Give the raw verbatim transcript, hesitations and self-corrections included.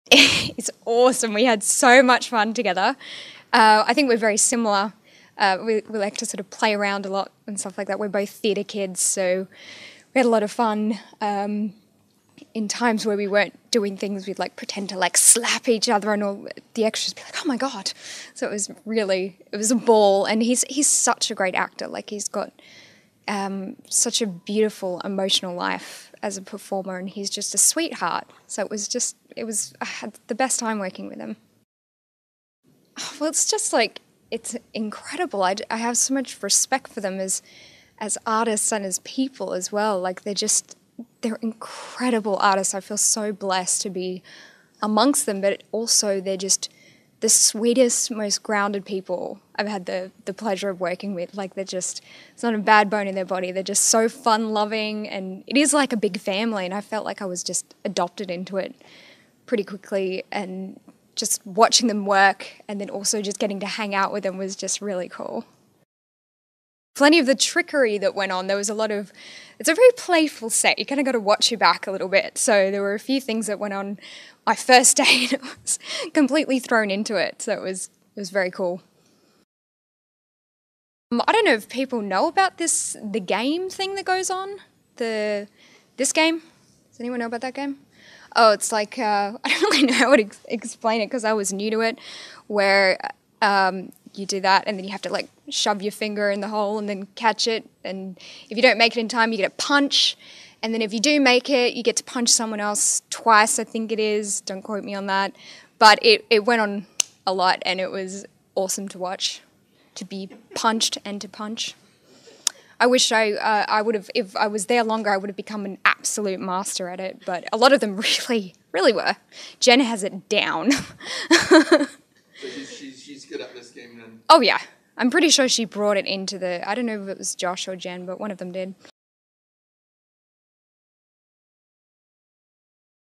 It's awesome. We had so much fun together. Uh, I think we're very similar. Uh, we, we like to sort of play around a lot and stuff like that. We're both theatre kids, so we had a lot of fun. Um, in times where we weren't doing things, we'd like pretend to like slap each other, and all the extras be like, "Oh my god!" So it was really, it was a ball. And he's he's such a great actor. Like he's got um, such a beautiful emotional life as a performer, and he's just a sweetheart. So it was just, it was, I had the best time working with him. Well, it's just like, it's incredible. I, I have so much respect for them as as artists and as people as well. Like they're just, they're incredible artists. I feel so blessed to be amongst them, but also they're just the sweetest, most grounded people I've had the, the pleasure of working with. Like they're just, it's not a bad bone in their body. They're just so fun-loving, and it is like a big family, and I felt like I was just adopted into it pretty quickly, and just watching them work and then also just getting to hang out with them was just really cool. Plenty of the trickery that went on. There was a lot of, it's a very playful set. You kind of got to watch your back a little bit. So there were a few things that went on my first day and it was completely thrown into it. So it was, it was very cool. Um, I don't know if people know about this, the game thing that goes on. The, this game. Does anyone know about that game? Oh, it's like, uh, I don't really know how to ex explain it because I was new to it, where um, you do that and then you have to like shove your finger in the hole and then catch it, and if you don't make it in time you get a punch, and then if you do make it you get to punch someone else twice, I think it is, don't quote me on that, but it, it went on a lot and it was awesome to watch, to be punched and to punch. I wish I uh, I would have, if I was there longer, I would have become an absolute master at it, but a lot of them really, really were. Jen has it down. So she's, she's, she's good at this game then? Oh yeah, I'm pretty sure she brought it into the, I don't know if it was Josh or Jen, but one of them did.